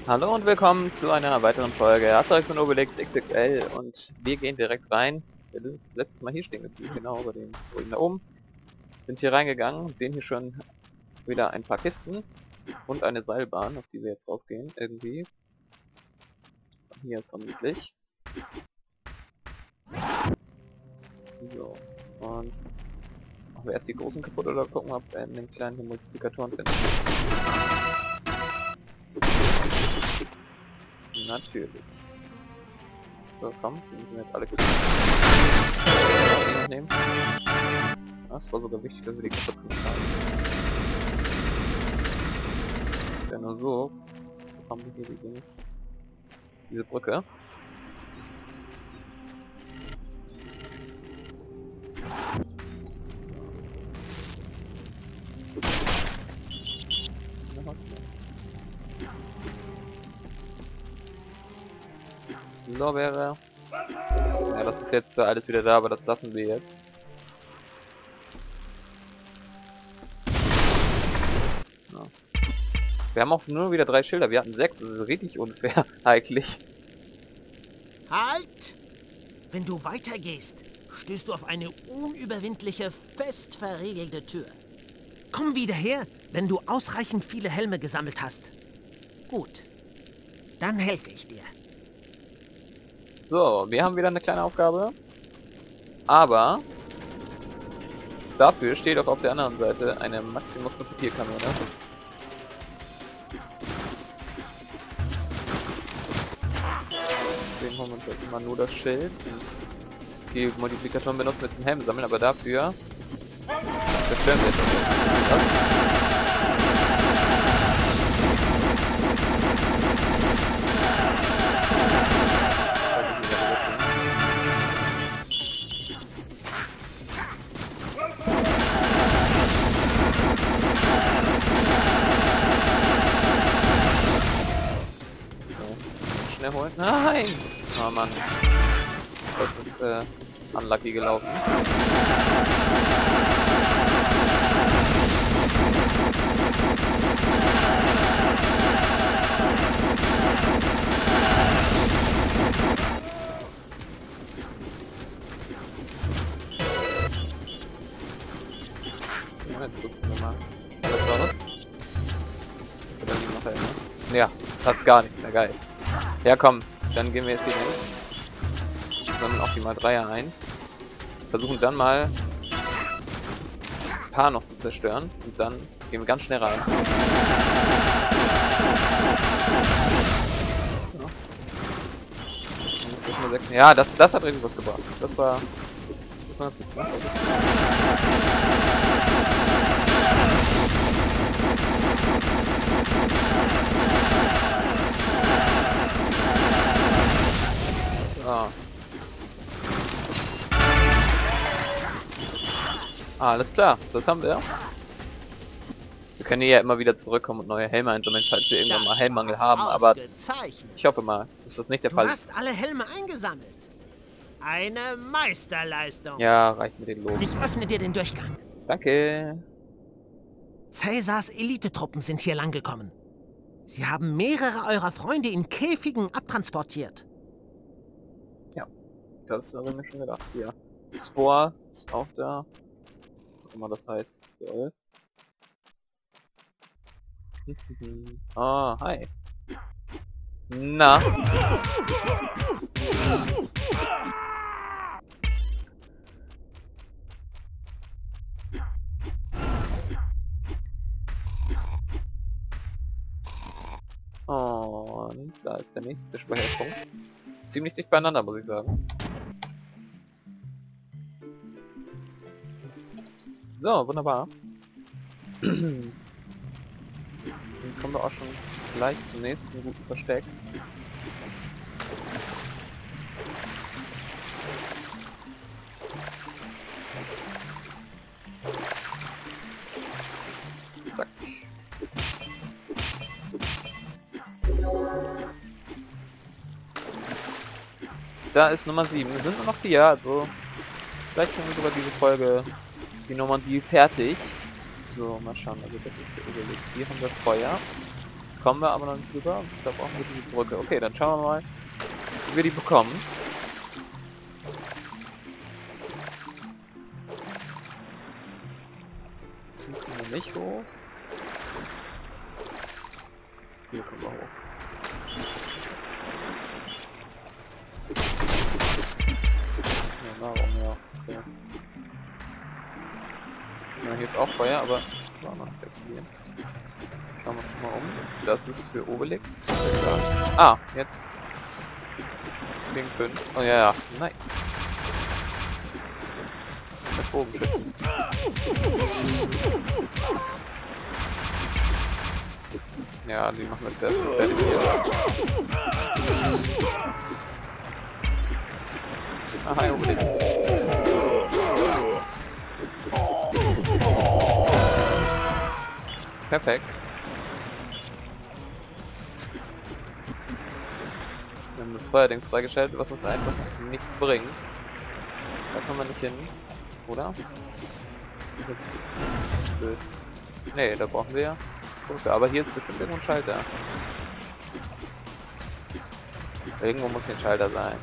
Hallo und willkommen zu einer weiteren Folge Asterix und Obelix XXL und wir gehen direkt rein. Wir sind letztes Mal hier stehen geblieben, genau bei den Ruinen da oben. Sind hier reingegangen und sehen hier schon wieder ein paar Kisten und eine Seilbahn, auf die wir jetzt draufgehen, irgendwie. Hier vermutlich. So, und machen wir erst die großen kaputt oder gucken, ob wir in den kleinen hier Multiplikatoren finden. Natürlich. So, komm, die müssen wir jetzt alle nehmen. Das war sogar wichtig, dass wir die kaputt gemacht haben. Ist ja nur so. Bekommen wir hier diese Brücke. Noch was mehr. Lorbeere. Ja, das ist jetzt alles wieder da, aber das lassen wir jetzt. Ja. Wir haben auch nur wieder 3 Schilder, wir hatten 6, das ist richtig unfair, eigentlich. Halt! Wenn du weitergehst, stößt du auf eine unüberwindliche, fest verriegelte Tür. Komm wieder her, wenn du ausreichend viele Helme gesammelt hast. Gut, dann helfe ich dir. So, wir haben wieder eine kleine Aufgabe. Aber dafür steht auch auf der anderen Seite eine Maximus Papierkanone. Deswegen haben wir uns halt immer nur das Schild. Die Multiplikatoren benutzen wir zum Helm sammeln, aber dafür zerstören wir jetzt das. Schnell holen. Nein! Oh Mann. Das ist unlucky gelaufen. Ja, jetzt gucken wir mal. Alles raus. Oder liegen noch Helme? Ja, fast gar nichts mehr, geil. Ja komm, dann gehen wir jetzt hier hin. Sammeln auch die mal Dreier ein. Versuchen dann mal ein paar noch zu zerstören und dann gehen wir ganz schnell rein. Ja, das hat richtig was gebracht. Das war ganz gut gemacht. Ah. Alles klar, das haben wir. Wir können hier ja immer wieder zurückkommen und neue Helme einsammeln, falls wir irgendwann mal Helmmangel haben, aber ich hoffe mal, dass das nicht der Fall ist. Du hast alle Helme eingesammelt. Eine Meisterleistung. Ja, reicht mit den Lob. Ich öffne dir den Durchgang. Danke. Cäsars Elitetruppen sind hier langgekommen. Sie haben mehrere eurer Freunde in Käfigen abtransportiert. Ja, das habe ich mir schon gedacht. Hier. Spore ist auch da. Was auch immer das heißt. Toll. Ah, hi. Na. Und da ist der nächste Speicherpunkt. Ziemlich dicht beieinander, muss ich sagen. So, wunderbar. Dann kommen wir auch schon gleich zum nächsten guten Versteck. Zack. Da ist Nummer 7. Wir sind nur noch 4, also vielleicht können wir sogar diese Folge, die Normandie, fertig. So, mal schauen, also das ist für Obelix. Hier haben wir Feuer. kommen wir aber noch nicht drüber. Da brauchen wir die Brücke. Okay, dann schauen wir mal, wie wir die bekommen. Hier kommen wir nicht hoch. Hier kommen wir hoch. Ja, warum ja? Okay. Ja, hier ist auch Feuer, aber war noch nicht aktivieren. Schauen wir uns mal um. Das ist für Obelix. Ah, jetzt. Kling 5. Oh ja, ja, nice. Das Bogenschützen. Ja, die machen wir zuerst fertig hier. Ah, hi Obelix. Perfekt. Wir haben das Feuerdings freigeschaltet, was uns einfach nichts bringt. Da kann man nicht hin, oder? Jetzt blöd. Nee, da brauchen wir Punkte. Aber hier ist bestimmt irgendwo ein Schalter. Irgendwo muss hier ein Schalter sein.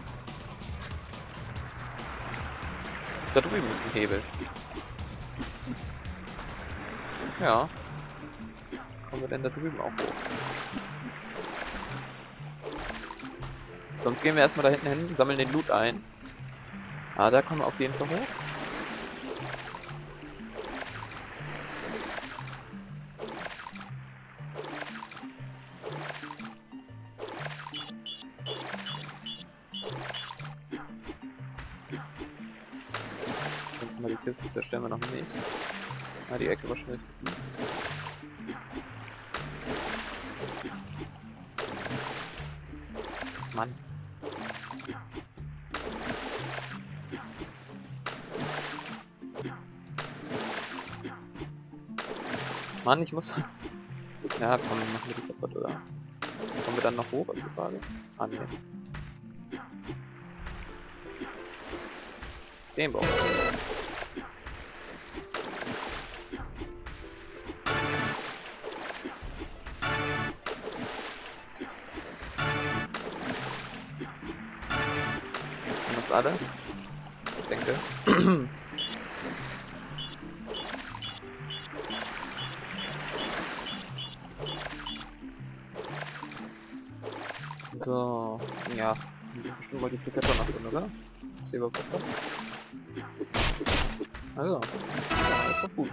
Da drüben ist ein Hebel. Ja. Kommen wir denn da drüben auch hoch? Sonst gehen wir erstmal da hinten hin, sammeln den Loot ein. Ah, da kommen wir auf jeden Fall hoch. Mal die Kisten zerstören wir noch nicht. Ah, die Ecke war schnell. Mann. Mann, ich muss... Ja, komm, machen wir die kaputt, oder? Kommen wir dann noch hoch, ist die Frage? Ah, ne. Den brauchen wir. Alle? Ich denke. So, ja. Bestimmt Multiplikator noch drin, oder? Silberpuffer. Also, ja, ist doch gut.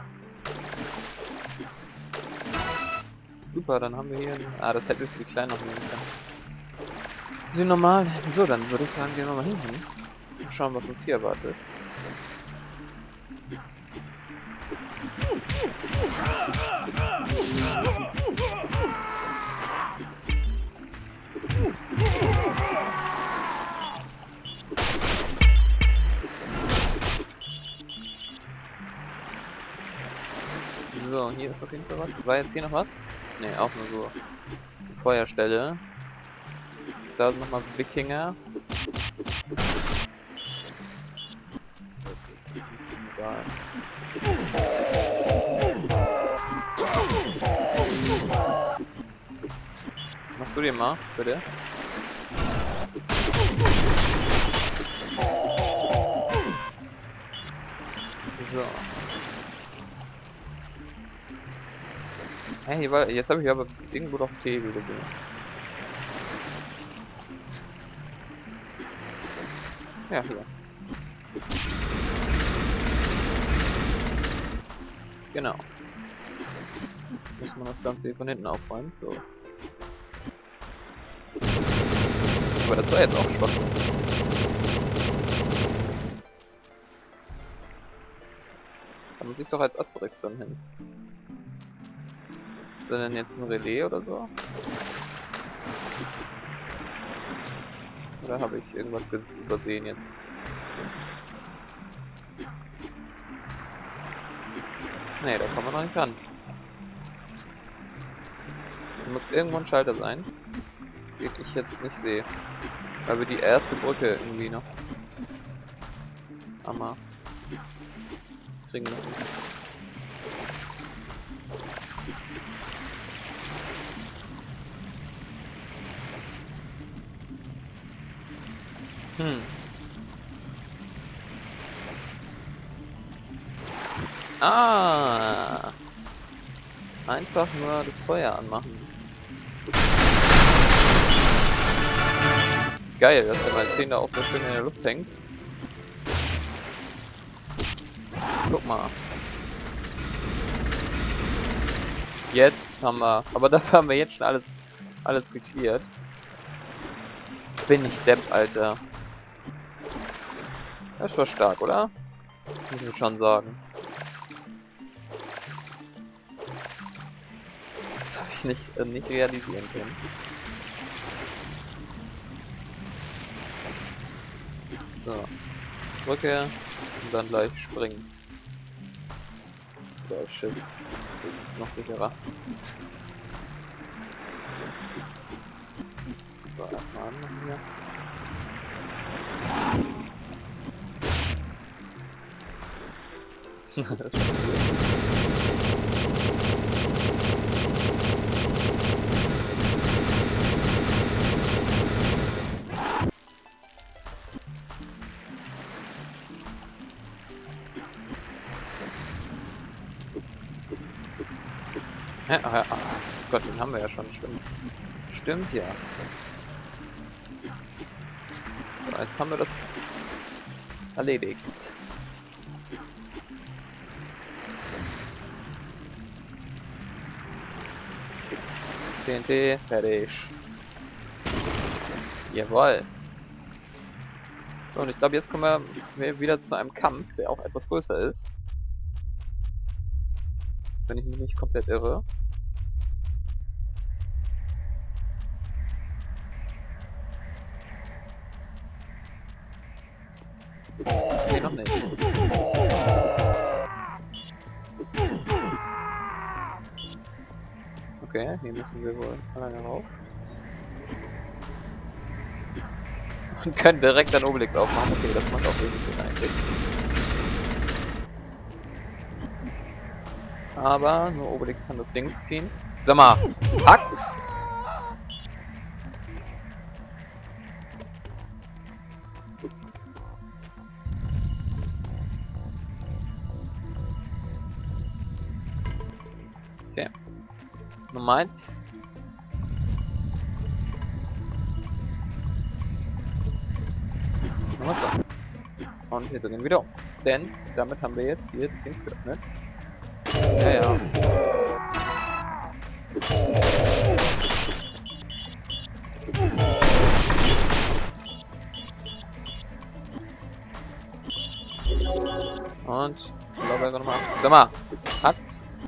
Super, dann haben wir hier... Ah, das hätte wir für die Kleinen noch nehmen können. Die normal. So, dann würde ich sagen, gehen wir mal hinten. Und schauen, was uns hier erwartet. So, hier ist auf jeden Fall was. War jetzt hier noch was? Ne, auch nur so eine Feuerstelle. Da sind nochmal Wikinger. Machst du den mal, bitte? So. Hey, jetzt habe ich aber irgendwo doch Hebel gesehen. Ja, hier. Genau. Muss man das Ganze hier von hinten aufräumen. So. Aber das war jetzt auch schwach. Da muss ich doch als Asterix dann hin. Ist denn jetzt ein Relais oder so? Oder habe ich irgendwas übersehen jetzt? Nee, da kommen wir noch nicht ran. Da muss irgendwo ein Schalter sein, den ich jetzt nicht sehe. Weil wir die erste Brücke irgendwie noch einmal kriegen müssen. Hm. Ah. Einfach nur das Feuer anmachen. Geil, dass der Malzin da auch so schön in der Luft hängt. Guck mal. Jetzt haben wir... Aber dafür haben wir jetzt schon alles geklärt. Bin ich Depp, Alter. Das war stark, oder? Muss ich schon sagen. Das habe ich nicht realisieren können. So. Brücke und dann gleich springen. Der Schiff. Das ist noch sicherer. So, erstmal anmachen hier. Das ist schon ach, Gott, den haben wir ja schon, stimmt. Stimmt, ja. So, jetzt haben wir das erledigt. TNT, fertig. Jawohl. So, und ich glaube, jetzt kommen wir wieder zu einem Kampf, der auch etwas größer ist. Wenn ich mich nicht komplett irre. Nee, noch nicht. Okay, hier müssen wir wohl alleine rauf. Und können direkt einen Obelix aufmachen. Okay, das macht auch wenig Sinn eigentlich. Aber nur Obelix kann das Ding ziehen. Sag mal, hackt's? Okay. Nummer 1. Nummer 2. Und wir drehen wieder um. Denn damit haben wir jetzt hier die Dings geöffnet. Ja, ja. Und ich glaube also nochmal. Sag mal, hat's?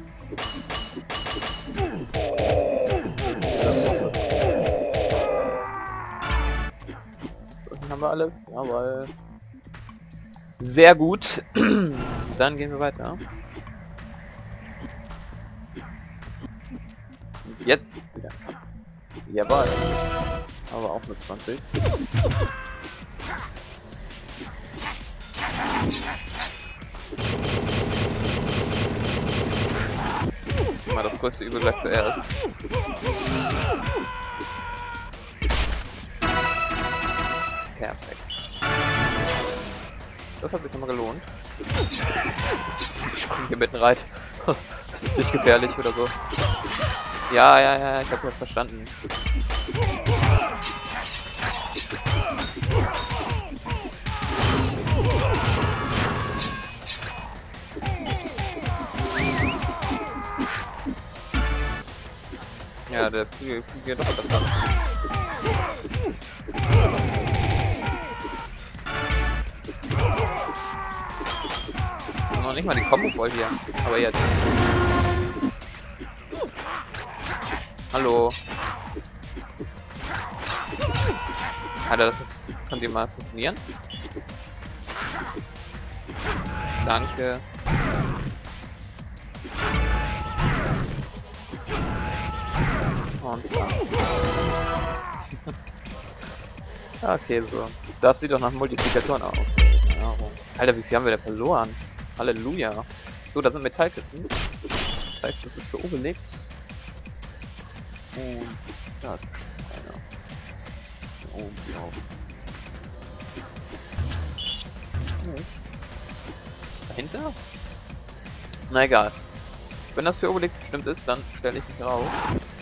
Das haben wir alles, jawohl. Sehr gut. Dann gehen wir weiter. Und jetzt ist wieder ein Kampf. Jawohl. Aber auch mit 20. Immer das größte Übel gleich zuerst. Perfekt. Das hat sich nochmal gelohnt. Ich spring hier mitten rein. Das ist nicht gefährlich oder so. Ja, ich hab das verstanden. Ja, der Flügel doch das dann. Noch nicht mal die Combo voll hier. Aber jetzt. Hallo. Alter, das kann dir mal funktionieren. Danke. Und okay, so. Das sieht doch nach Multiplikatoren aus. Ja, Alter, wie viel haben wir denn verloren? Halleluja. So, da sind Metallkisten. Das heißt, das ist für Obelix. Und da ist einer. Hier oben drauf. nicht. Dahinter? Na egal. Wenn das für Obelix bestimmt ist, dann stelle ich mich raus.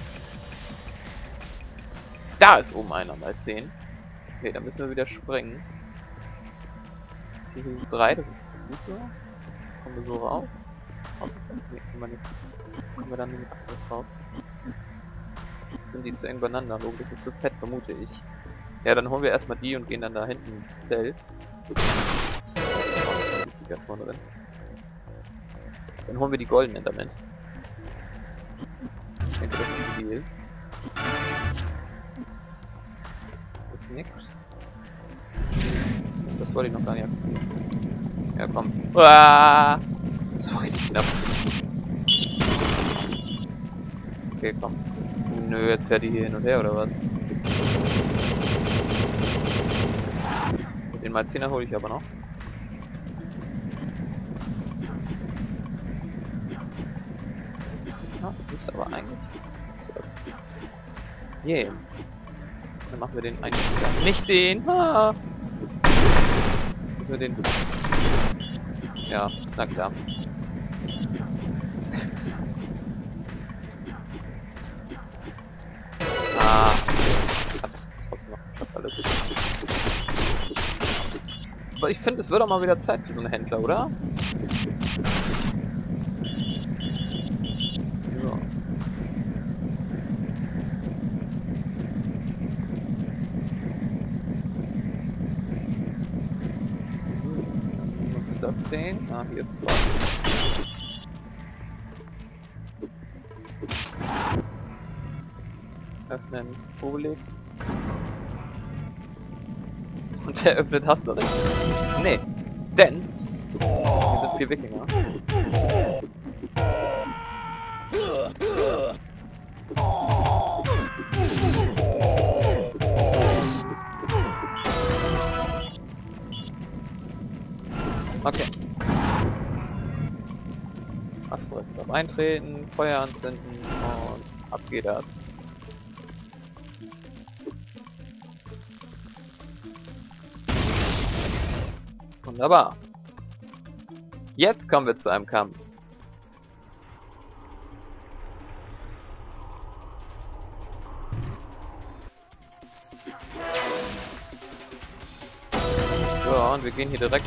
Da ist oben einer mal 10. Okay, dann müssen wir wieder springen. Hier sind 3, das ist gut so. Kommen wir so raus? Nee, können wir nicht. Kommen wir dann nicht drauf? Sind die zu eng beieinander? Logisch, das ist zu fett, vermute ich. Ja, dann holen wir erstmal die und gehen dann da hinten ins Zelt. Vorne drin. Dann holen wir die goldenen damit. Ich denke, das ist viel. Das ist nix. Das wollte ich noch gar nicht aktivieren. Ja, komm. Uah! Das war richtig knapp. Okay, komm. Nö, jetzt fährt die hier hin und her, oder was? Den mal 10er hole ich aber noch. Ja, ist aber eigentlich... Yeah. Dann machen wir den eigentlich wieder. Nicht den! Ah! Machen wir den... Ja, na klar. Ah. Alles. Aber ich finde, es wird auch mal wieder Zeit für so einen Händler, oder? So. Das Ding. Ah, hier ist Platz. Öffnen Obelix. Und der öffnet Hassler. Nee. Denn hier sind 4 Wikinger. Okay. Achso, jetzt darf eintreten, Feuer anzünden und ab geht das. Wunderbar. Jetzt kommen wir zu einem Kampf. So, und wir gehen hier direkt...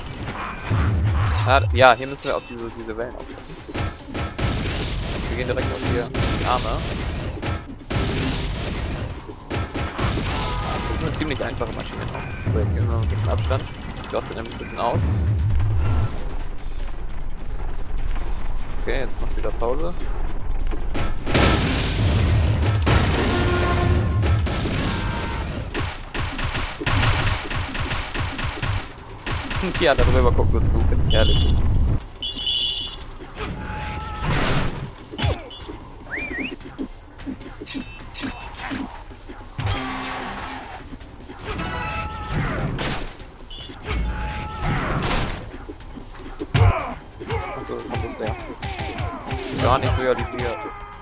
Ja, hier müssen wir auf diese Wellen aufpassen. Wir gehen direkt auf die Arme. Das ist eine ziemlich einfache Maschine. So, jetzt gehen wir mal ein bisschen Abstand. Ich lasse nämlich ein bisschen aus. Okay, jetzt macht wieder Pause. Ja, darüber guckt wir zu, bin ich ehrlich. Achso, kommt das der. Gar nicht realisiert.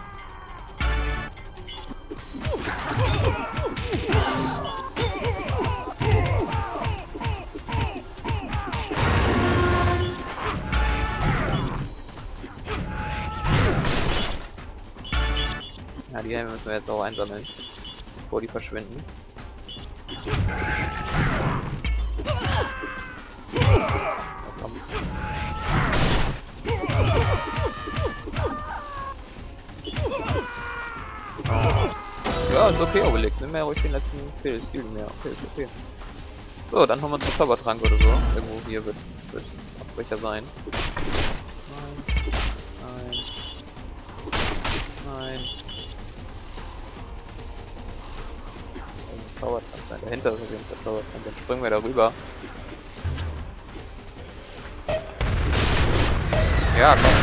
Ja, die Helme müssen wir jetzt auch einsammeln, bevor die verschwinden. Ja, ist okay, Obelix, nimm mir ruhig den letzten Stil mehr. Okay, ist okay. So, dann haben wir uns einen Zaubertrank oder so. Irgendwo hier wird Abbrecher sein. Nein. Nein. Zaubertrank sein. Dahinter ist auf jeden Fall Zaubertrank. Dann springen wir darüber. Ja, komm.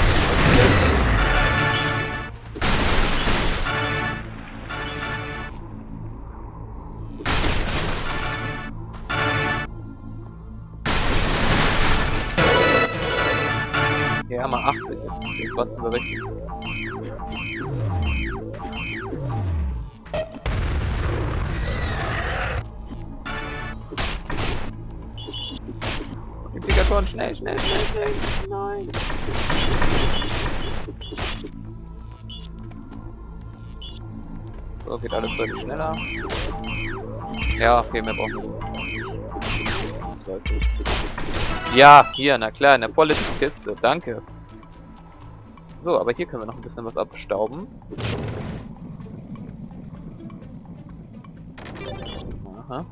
Ja, mal 80 jetzt. Den kosten wir richtig. schon, schnell, schnell, schnell, schnell. Nein. So, geht alles deutlich schneller. Ja, okay, mehr brauchen wir. Ja, hier, na klar, in der politischen Kiste, danke. So, aber hier können wir noch ein bisschen was abstauben. Aha.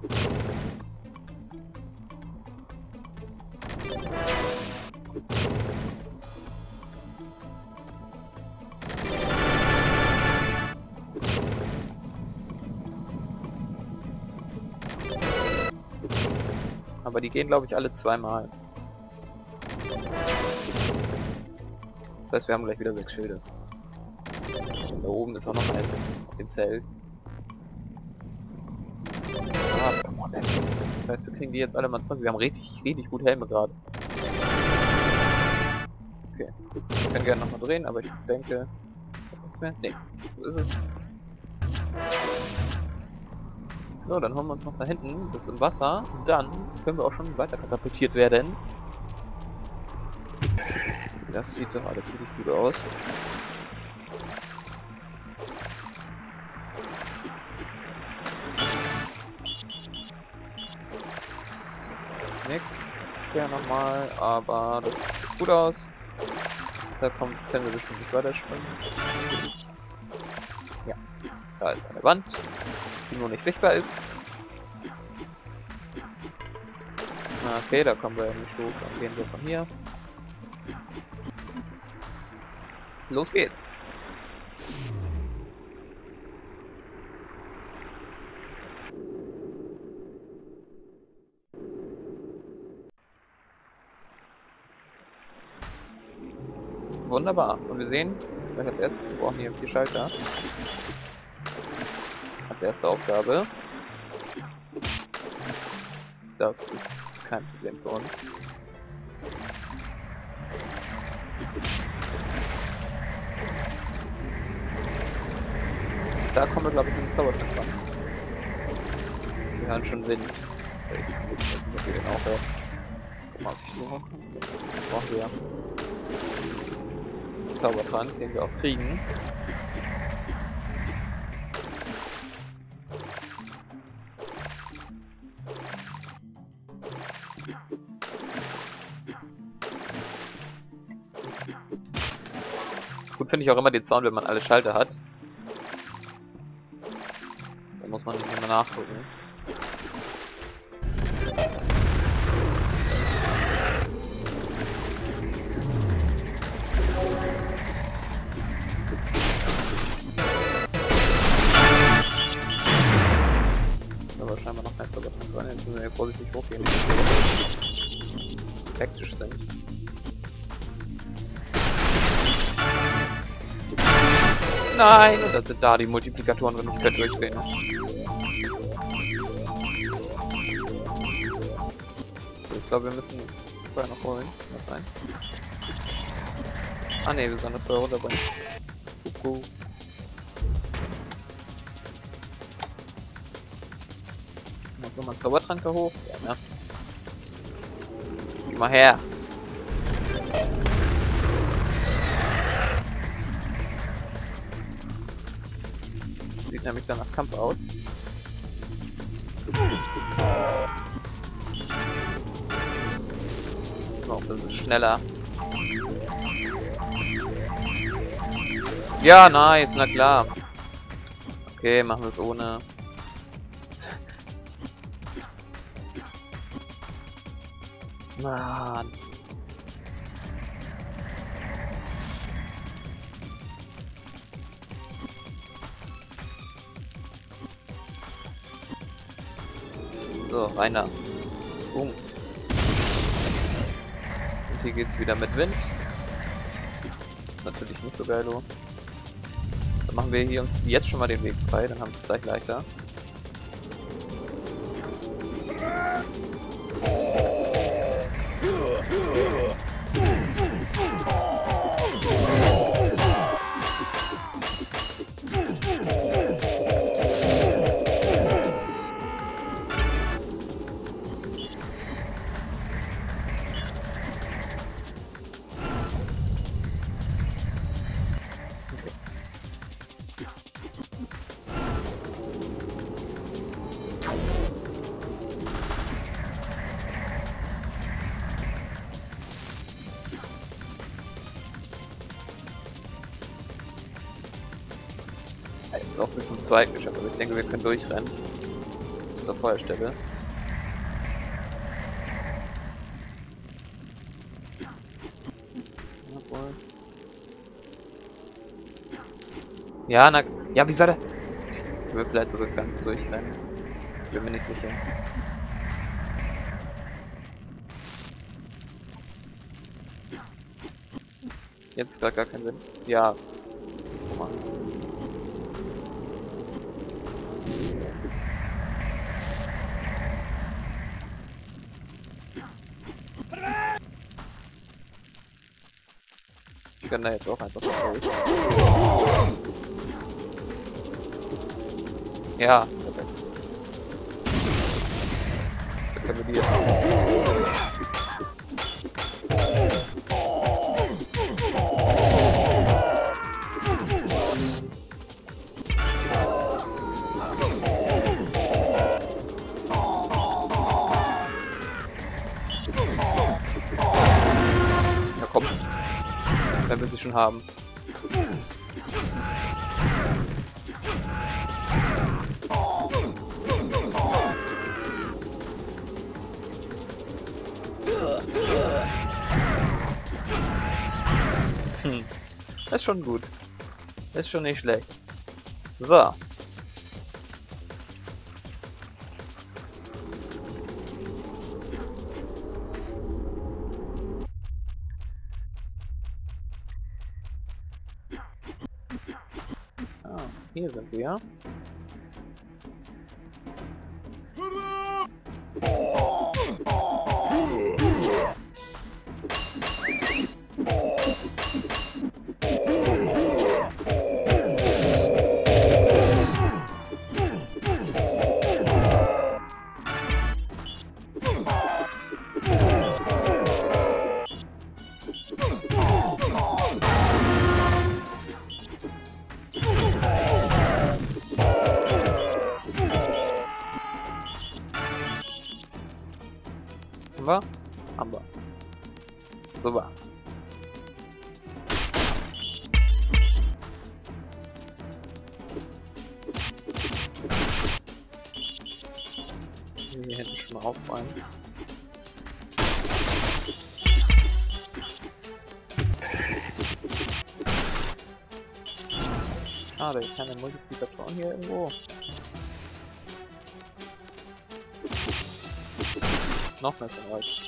Aber die gehen, glaube ich, alle zweimal. Das heißt, wir haben gleich wieder 6 Schilde. Und da oben ist auch noch eins auf dem Zelt. Das heißt, wir kriegen die jetzt alle mal 20. Wir haben richtig gut Helme gerade. Okay, gut. Ich kann gerne nochmal drehen, aber ich denke... Nee, so ist es. So, dann holen wir uns noch da hinten, das ist im Wasser. Und dann können wir auch schon weiter katapultiert werden. Das sieht doch alles wirklich gut aus. Das ist nix. Ja, nochmal, aber das sieht gut aus. Da können wir bestimmt nicht weiter springen. Ja, da ist eine Wand, die nur nicht sichtbar ist. Okay, da kommen wir ja nicht hoch, dann gehen wir von hier. Los geht's! Wunderbar. Und wir sehen, gleich als erstes, wir brauchen hier 4 Schalter. Als erste Aufgabe. Das ist kein Problem für uns. Da kommen wir, glaube ich, mit dem Zaubertrank ran. Wir hören schon Wind. Ich muss nicht, ob wir den auch hören. Guck mal, ob ich so brauchen wir Zaubertrank, den wir auch kriegen. Gut finde ich auch immer den Sound, wenn man alle Schalter hat. Da muss man nicht immer nachgucken. Aber scheinbar noch nicht so was dran. Jetzt müssen wir hier vorsichtig hochgehen, die hektisch sind. Nein, und das sind da die Multiplikatoren, wenn ich könnte durchdrehen. So, ich glaube, wir müssen vorher noch holen. Was sein? Ah ne, wir sollen das vorher runterbringen. Kuckuck. Jetzt nochmal einen Zaubertrank da hoch. Ja, ne? Geh mal her. Sieht nämlich dann nach Kampf aus. Auch ein bisschen schneller. Ja, nice, na klar. Okay, machen wir es ohne. Mann. So, rein da. Und hier geht's wieder mit Wind. Natürlich nicht so geil, so. Dann machen wir hier uns jetzt schon mal den Weg frei, dann haben wir es gleich leichter. jetzt auch bis zum zweiten geschafft, aber ich denke, wir können durchrennen. Bis zur Feuerstelle. Jawohl. Ja, na... Ja, wie soll der... Ich will vielleicht sogar ganz durchrennen. Bin mir nicht sicher. Jetzt ist gar keinen Sinn. Ja. Guck mal. Ich kann da jetzt auch einfach durch. Ja, perfekt. Da können wir die jetzt. Ja komm. Wenn wir sie schon haben. Das ist schon gut. Das ist schon nicht schlecht. So. Ah, hier sind wir. Haben wir? Haben wir. Super. Hier hinten schon mal aufräumen. Schade, keine Multiplikatoren hier irgendwo. Noch mehr von euch.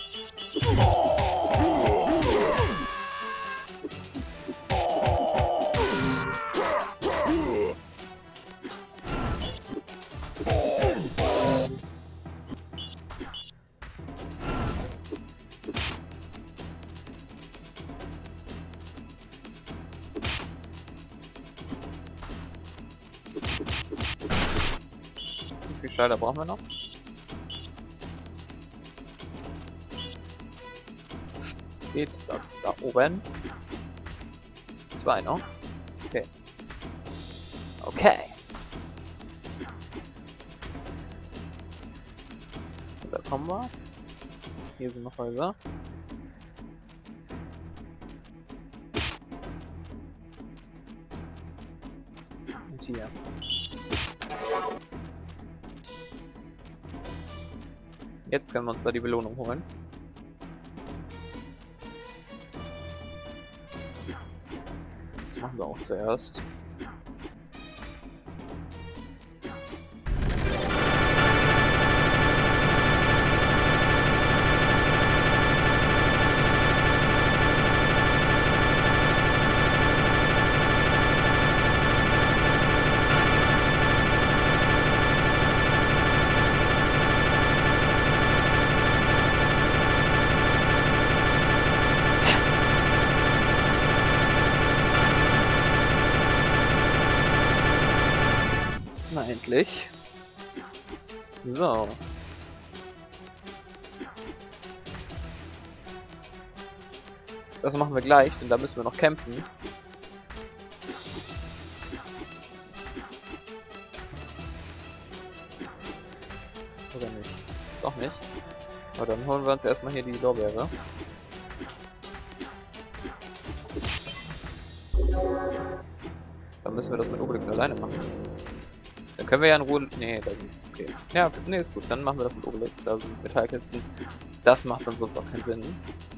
Wie viel Schalter brauchen wir noch? Steht das da oben? 2 noch? Okay. Okay. Da kommen wir. Hier sind noch Häuser. Und hier. Jetzt können wir uns da die Belohnung holen. Das machen wir auch zuerst. Na endlich. So. Das machen wir gleich, denn da müssen wir noch kämpfen. Oder nicht? Doch nicht. Aber dann holen wir uns erstmal hier die Lorbeere. Dann müssen wir das mit Obelix alleine machen. Können wir ja in Ruhe... Nee, das ist okay. Ja, nee, ist gut. Dann machen wir das mit Obelix. Also mit Metallkisten. Das macht dann sonst auch keinen Sinn.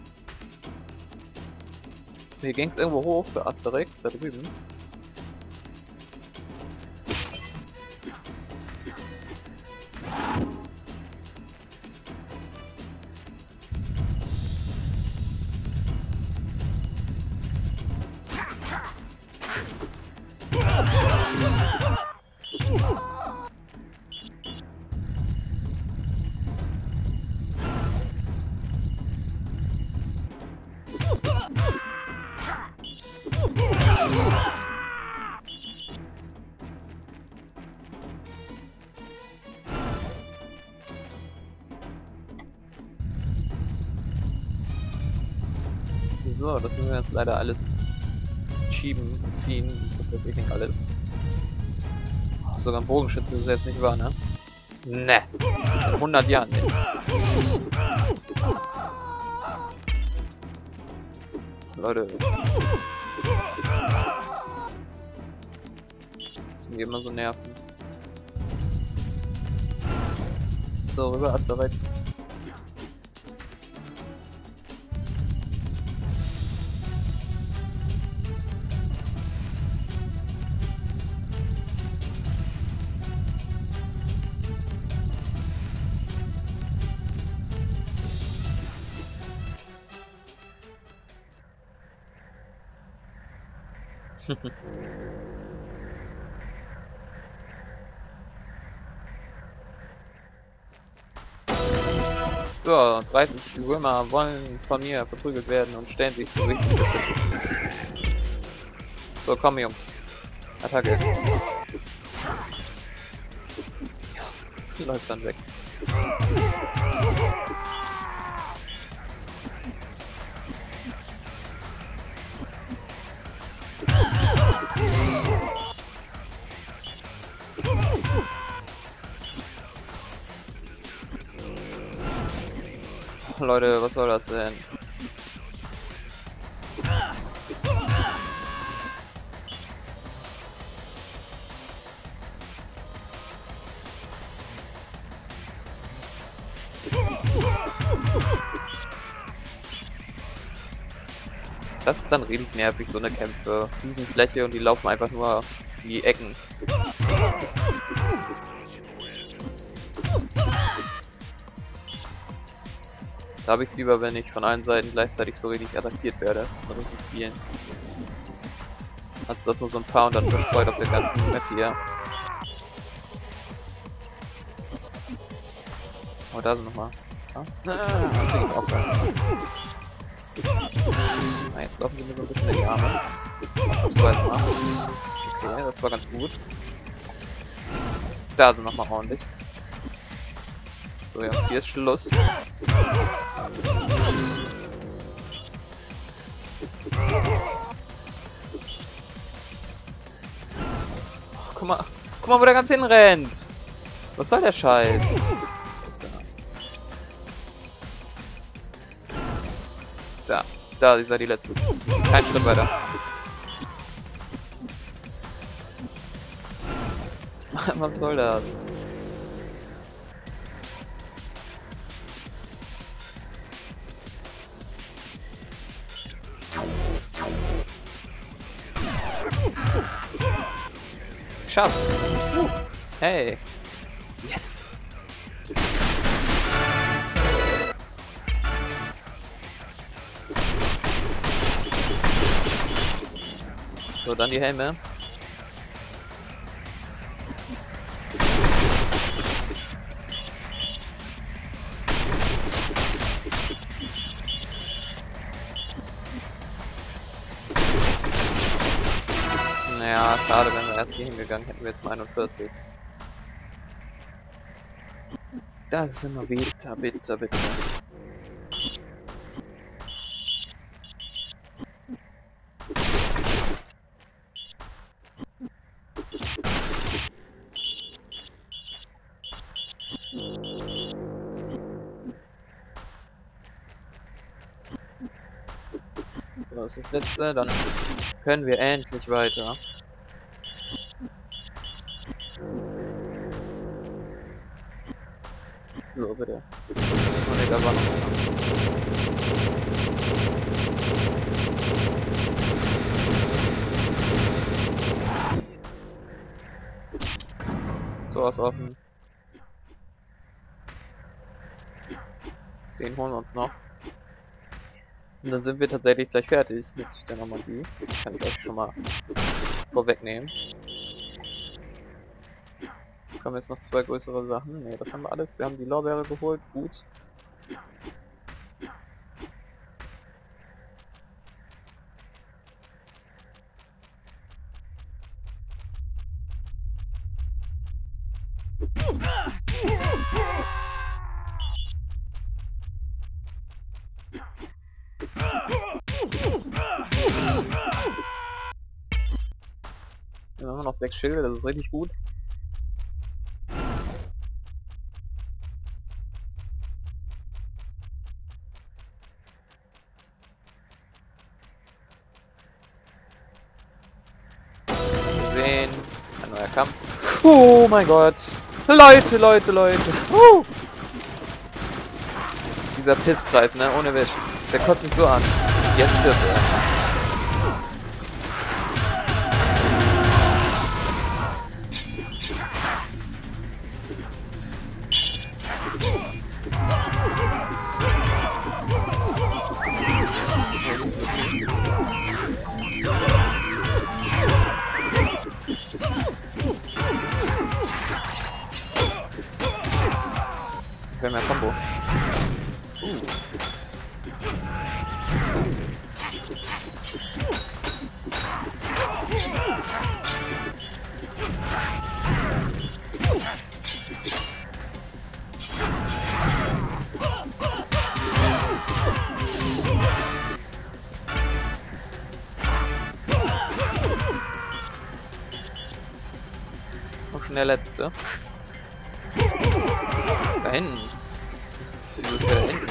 Hier ging es irgendwo hoch für Asterix, da drüben. So, das müssen wir jetzt leider alles schieben und ziehen. Das wird wirklich alles. Oh, sogar ein Bogenschütze ist jetzt nicht wahr, ne? Ne. In 100 Jahren nicht. Leute. Die immer so nerven. So, rüber Asterix. So, 30 Römer wollen von mir verprügelt werden und stellen sich so richtig. So, komm Jungs. Attacke. Läuft dann weg. Leute, was soll das denn? Das ist dann richtig nervig, so eine Kämpfe. Fläche und die laufen einfach nur in die Ecken. Da habe ich es lieber, wenn ich von allen Seiten gleichzeitig so richtig attackiert werde. Von richtig vielen. Also das nur so ein paar und dann verstreut auf der ganzen Map hier. Oh, da sind nochmal. Ah, auch jetzt laufen die mir so ein bisschen in die Arme. So, erstmal. Okay, das war ganz gut. Da sind nochmal ordentlich. So, jetzt hier ist Schluss. Oh, guck mal, wo der ganz hinrennt. Was soll der Scheiß? Da ist ja die letzte. Kein Schritt weiter. Was soll das? Geschafft! Hey! Yes! So, dann die Helme. Naja, schade, wenn wir erst hier hingegangen hätten wir jetzt mal 41. Das ist immer bitter, bitter, bitter. So, das ist das letzte, dann können wir endlich weiter. So, bitte. Oh ne, da war noch einer. So, ist offen. Den holen wir uns noch. Und dann sind wir tatsächlich gleich fertig mit der Normandie. Kann ich euch schon mal vorwegnehmen. Jetzt kommen jetzt noch 2 größere Sachen. Ne, das haben wir alles. Wir haben die Lorbeere geholt. Gut. Dann haben wir noch 6 Schilde. Das ist richtig gut. Sehen. Ein neuer Kampf. Oh mein Gott. Leute, Leute, Leute. Dieser Pisskreis, ne? Ohne Witz. Der kotzt mich so an. Jetzt stirbt er. Wir haben ja Combo. Und schon der letzte. Da hinten. Wieso ist der da hinten?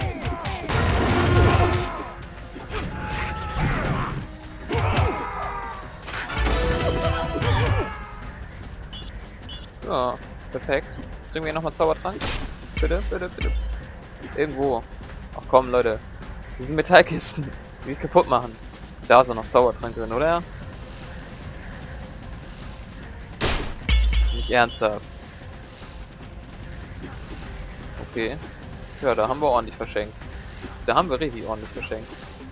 Ja, perfekt. Bringen wir nochmal Zaubertrank? Bitte, bitte, bitte. Irgendwo. Ach komm, Leute. Die sind Metallkisten. Die kaputt machen. Da ist auch noch Zaubertrank drin, oder? Nicht ernsthaft. Okay. Ja, da haben wir ordentlich verschenkt. Da haben wir richtig ordentlich verschenkt.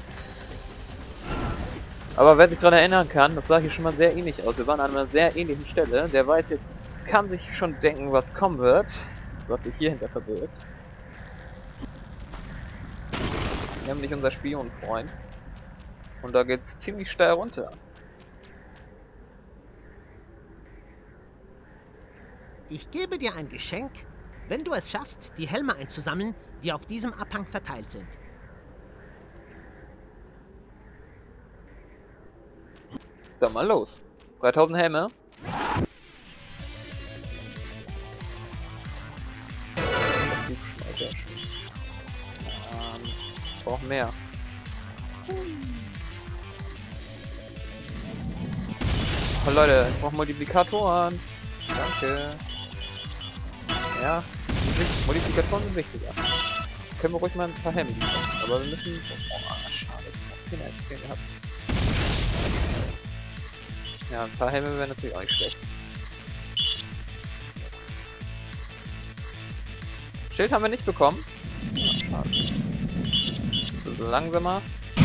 Aber wer sich daran erinnern kann, das sah hier schon mal sehr ähnlich aus. Wir waren an einer sehr ähnlichen Stelle. Der weiß jetzt, kann sich schon denken, was kommen wird. Was sich hier hinter verbirgt. Nämlich unser Spionfreund. Und da geht's ziemlich steil runter. Ich gebe dir ein Geschenk, wenn du es schaffst, die Helme einzusammeln, die auf diesem Abhang verteilt sind. Dann mal los. 3000 Helme. Das liegt schon mal sehr schön. Ich brauche mehr. Oh Leute, ich brauche Multiplikatoren. Danke. Ja, Multiplikatoren sind wichtiger. Können wir ruhig mal ein paar Helme liefern. Aber wir müssen... Oh, schade. Ich habe 10 XP gehabt. Ja, ein paar Helme wären natürlich auch nicht schlecht. Schild haben wir nicht bekommen. Ja, schade. So langsamer.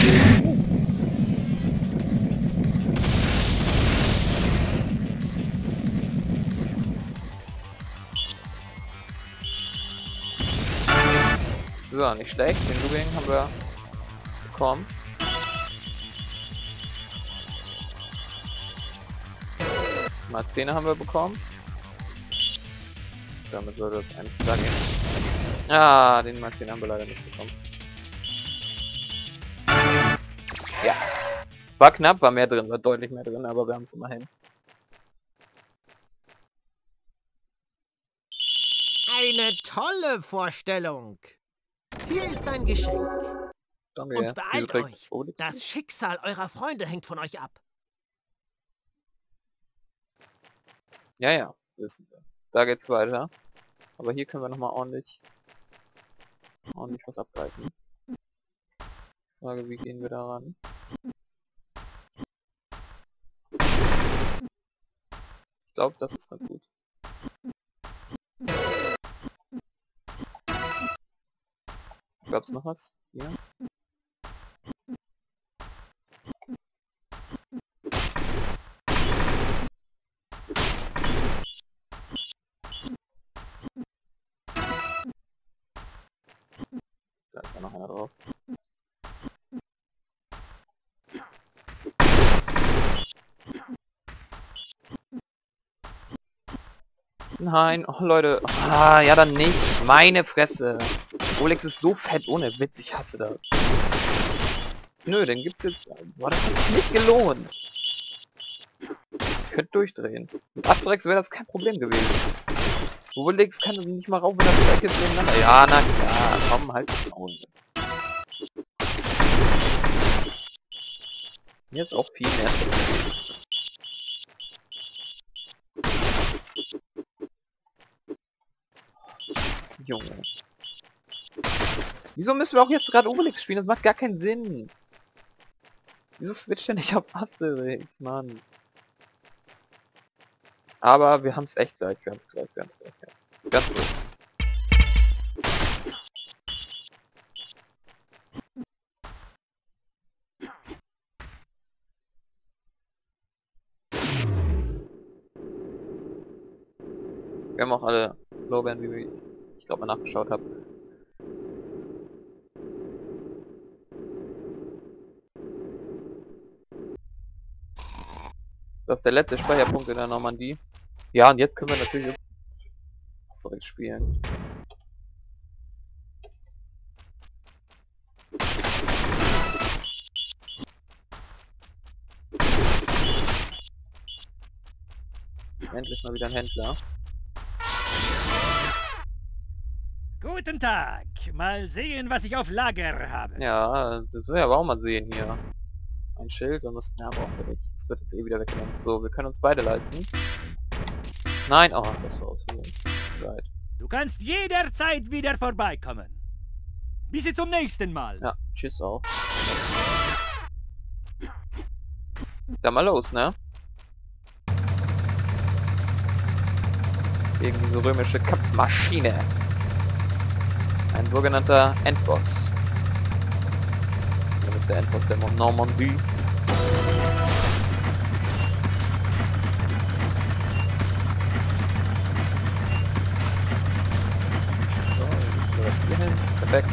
So, nicht schlecht. Den Lubing haben wir bekommen. Mal 10 haben wir bekommen. Damit sollte das eigentlich klar gehen. Ah, den mal 10 haben wir leider nicht bekommen. Ja. War knapp, war mehr drin, war deutlich mehr drin, aber wir haben es immerhin. Eine tolle Vorstellung. Hier ist dein Geschenk. Danke, Und beeilt euch. Oh, Das Schicksal eurer Freunde hängt von euch ab. ja, ja, wissen wir. Da geht's weiter. Aber hier können wir nochmal ordentlich was abgreifen. Frage, wie gehen wir da ran? Ich glaube, das ist ganz gut. Gab's noch was? Hier? Da ist ja noch einer drauf. Nein, oh Leute. Ah, ja dann nicht. Meine Fresse. Obelix ist so fett ohne Witz, ich hasse das. Nö, den gibt's jetzt... Boah, das hat sich nicht gelohnt. Ich könnte durchdrehen. Mit Asterix wäre das kein Problem gewesen. Obelix kann nicht mal rauf, wenn das Dreck ist nebeneinander. Ja, na klar. Komm, halt die Schnauze. Jetzt auch viel mehr. Junge. Wieso müssen wir auch jetzt gerade Obelix spielen? Das macht gar keinen Sinn. Wieso switcht er nicht auf Asterix, Mann? Aber wir haben es echt gleich, wir haben es gleich. Ganz gut. Wir haben auch alle Lorbeeren, wie ich glaube mal nachgeschaut habe. Das ist der letzte Speicherpunkt in der Normandie. Ja, und jetzt können wir natürlich zurück spielen. Endlich mal wieder ein Händler. Guten Tag. Mal sehen, was ich auf Lager habe. Ja, das will ja aber auch mal sehen hier. Ein Schild, und das brauchen wir nicht. Das wird jetzt eh wieder weggenommen. So, wir können uns beide leisten. Nein, oh, das war ausführlich. Right. Du kannst jederzeit wieder vorbeikommen. Bis zum nächsten Mal. Ja, tschüss auch. Dann mal los, ne? Gegen diese römische Kampfmaschine. Ein sogenannter Endboss. Zumindest der Endboss der Normandie. So, jetzt müssen wir hier hin. Perfekt.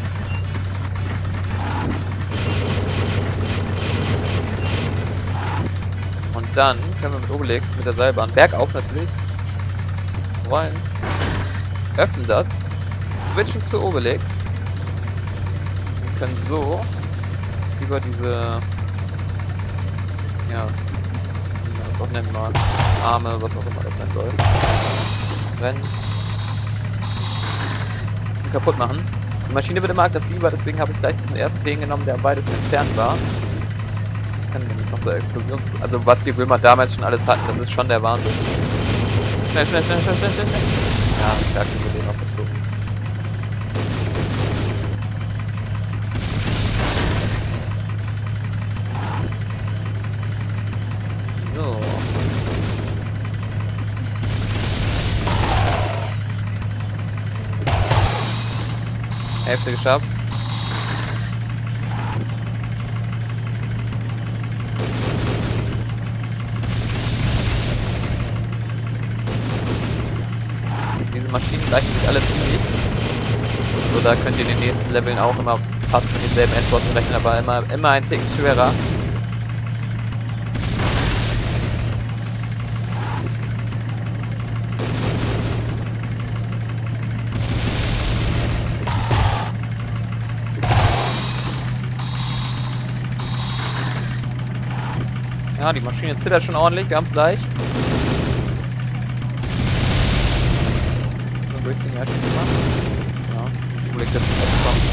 Und dann können wir mit Obelix, mit der Seilbahn, bergauf natürlich, rollen, öffnen das, switchen zu Obelix und können so über diese, ja, wie man das auch nennen mag, Arme, was auch immer das sein soll, rennen und kaputt machen. Die Maschine wird immer aggressiver, deswegen habe ich gleich diesen ersten Ding genommen, der am weitesten entfernt war. Kann nämlich noch so Explosions... Also was die Römer damals schon alles hatten, das ist schon der Wahnsinn. Schnell. Ja, da kriegen wir den noch gezogen. So. Hälfte geschafft. Diese Maschinen gleichen sich alle ziemlich. So, da könnt ihr in den nächsten Leveln auch immer fast mit denselben Endbossen rechnen, aber immer ein Ticken schwerer. Ja, die Maschine zittert schon ordentlich, wir haben es gleich. So, durchziehen, ja, schon gemacht. Ja, Obelix jetzt kommen.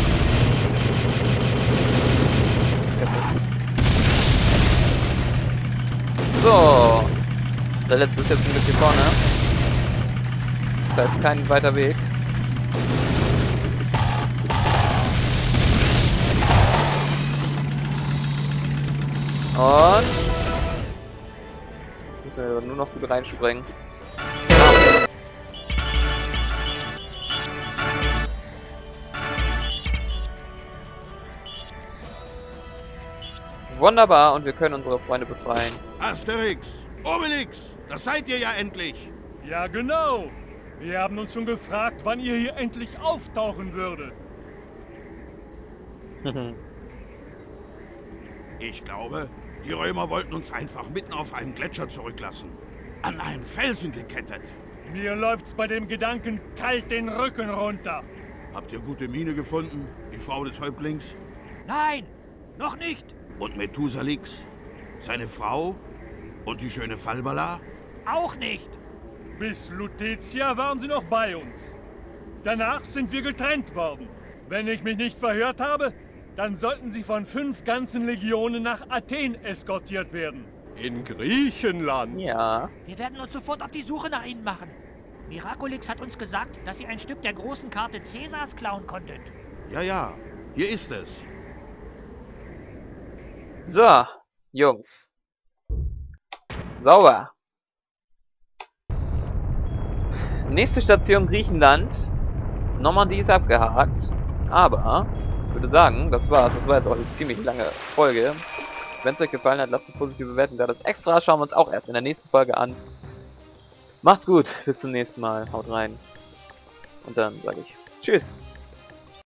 So, der letzte ist jetzt ein bisschen vorne. Da ist kein weiter Weg. Und... Jetzt müssen wir nur noch gut reinspringen. Wunderbar, und wir können unsere Freunde befreien. Asterix, Obelix, das seid ihr ja endlich. Ja, genau. Wir haben uns schon gefragt, wann ihr hier endlich auftauchen würdet. Ich glaube, die Römer wollten uns einfach mitten auf einem Gletscher zurücklassen. An einen Felsen gekettet. Mir läuft's bei dem Gedanken kalt den Rücken runter. Habt ihr gute Miene gefunden, die Frau des Häuptlings? Nein, noch nicht. Und Methusalix, seine Frau und die schöne Falbala? Auch nicht. Bis Lutetia waren sie noch bei uns. Danach sind wir getrennt worden. Wenn ich mich nicht verhört habe, dann sollten sie von 5 ganzen Legionen nach Athen eskortiert werden. In Griechenland? Ja. Wir werden uns sofort auf die Suche nach ihnen machen. Miraculix hat uns gesagt, dass ihr ein Stück der großen Karte Cäsars klauen konntet. Ja, hier ist es. So, Jungs. Sauber. Nächste Station Griechenland. Normandie ist abgehakt. Aber, ich würde sagen, das war's. Das war jetzt auch eine ziemlich lange Folge. Wenn es euch gefallen hat, lasst eine positive Bewertung da. Das Extra schauen wir uns auch erst in der nächsten Folge an. Macht's gut, bis zum nächsten Mal. Haut rein. Und dann sage ich Tschüss.